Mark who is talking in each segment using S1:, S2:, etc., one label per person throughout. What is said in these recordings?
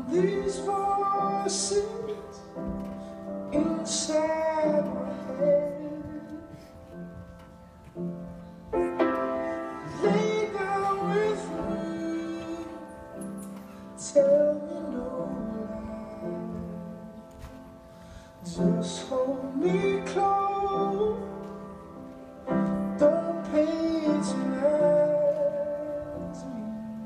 S1: These voices inside my head, lay down with me, tell me no lie, just hold me close, don't patronize me.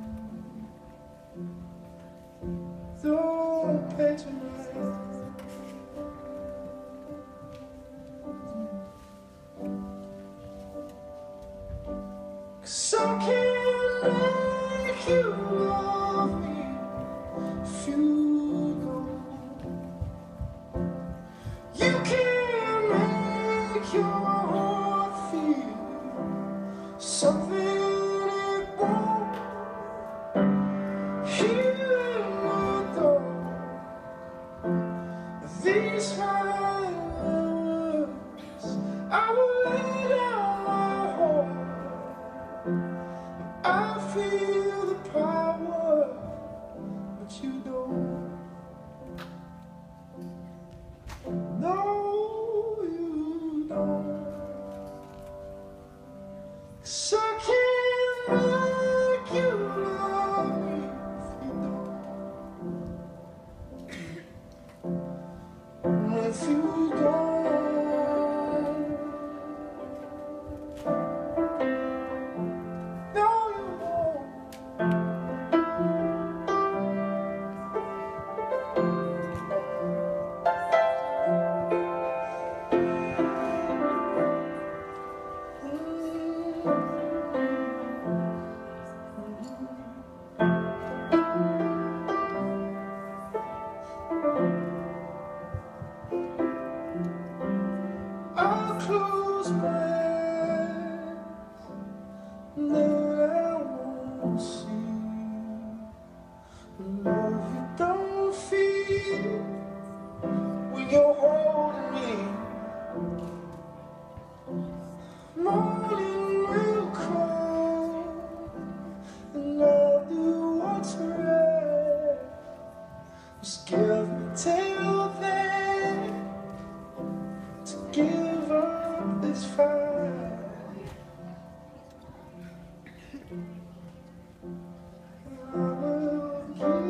S1: Don't patronize me. 'Cause I can't make you love me if you don't. You can't make your heart feel something it won't. Here in the dark, these my words, I will lay down my heart. I feel the power, but you don't. No, you don't. 'Cause I can't make you love me if you don't. If you don't. I'll close my eyes, then I won't see the love you don't feel when you're holding me. Morning will come, and I'll do what's right. Just give me till then to give up this fight. I will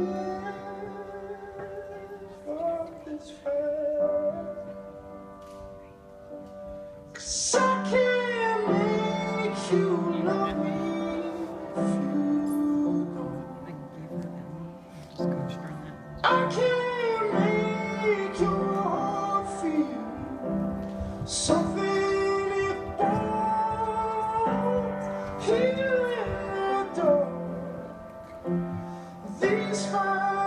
S1: give up this fight. 'Cause I can't make you love me if you don't. I can't make your heart feel something it won't. Here in the dark, these fires